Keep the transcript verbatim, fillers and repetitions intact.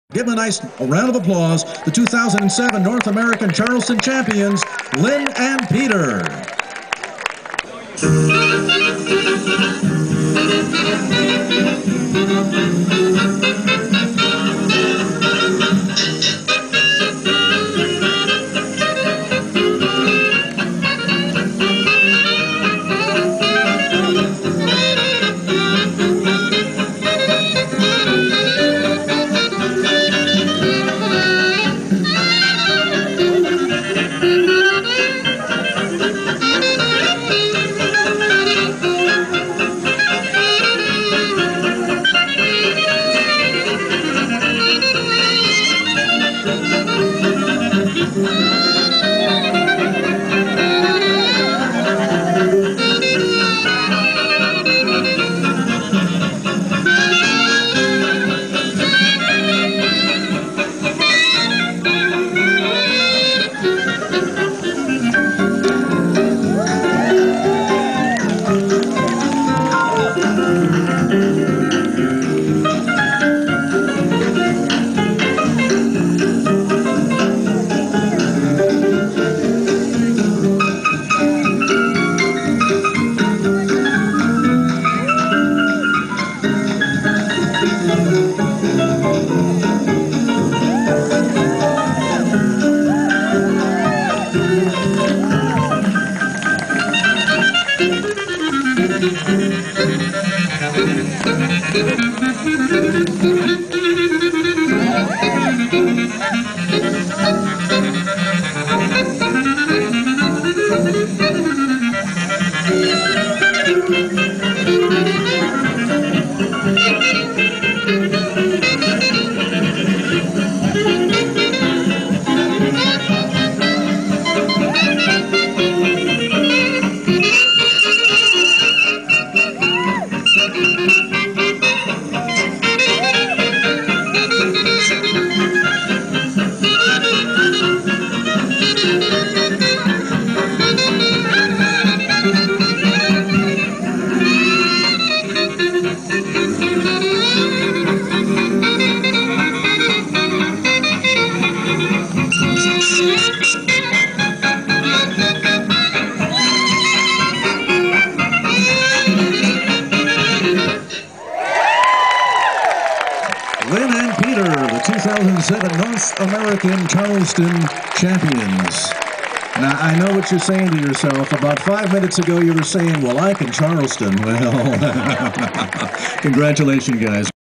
Give them a nice round of applause, the two thousand seven North American Charleston champions, Lynne and Peter. Lynne and Peter, the two thousand seven North American Charleston champions. Now, I know what you're saying to yourself. About five minutes ago, you were saying, well, I can Charleston. Well, congratulations, guys.